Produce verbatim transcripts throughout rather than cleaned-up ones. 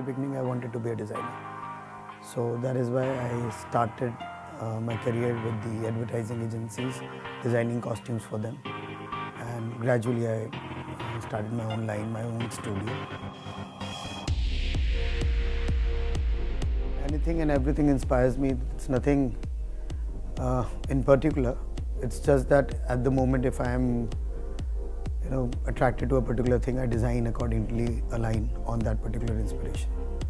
beginning I wanted to be a designer. So that is why I started uh, my career with the advertising agencies, designing costumes for them. And gradually I started my own line, my own studio. Anything and everything inspires me. It's nothing uh, in particular. It's just that at the moment, if I am you know, attracted to a particular thing, I design accordingly align on that particular inspiration.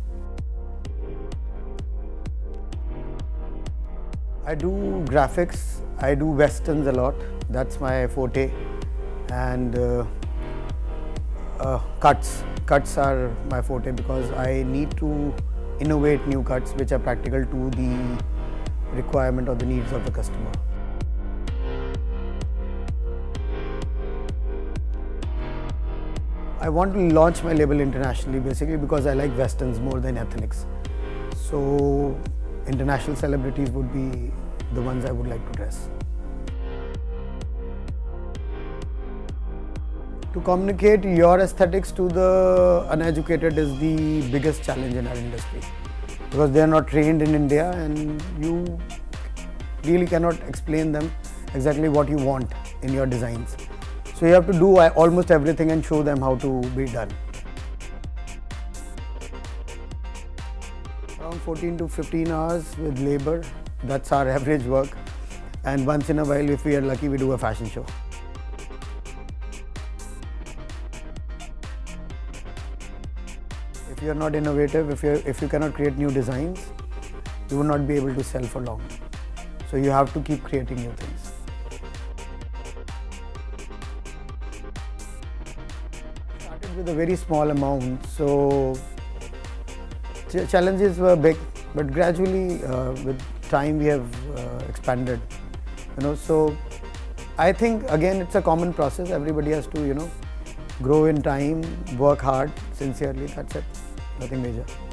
I do graphics, I do westerns a lot, that's my forte, and uh, uh, cuts. Cuts are my forte because I need to innovate new cuts which are practical to the requirement or the needs of the customer. I want to launch my label internationally basically because I like westerns more than ethnics. So international celebrities would be the ones I would like to dress. To communicate your aesthetics to the uneducated is the biggest challenge in our industry because they are not trained in India and you really cannot explain them exactly what you want in your designs. So you have to do almost everything and show them how to be done. Around fourteen to fifteen hours with labor, that's our average work. And once in a while, if we are lucky, we do a fashion show. If you are not innovative, if you if you cannot create new designs, you will not be able to sell for long. So you have to keep creating new things. Started with a very small amount, so ch challenges were big, but gradually uh, with time we have uh, expanded. You know, so I think again it's a common process. Everybody has to you know grow in time, work hard, sincerely. That's it. Nothing major.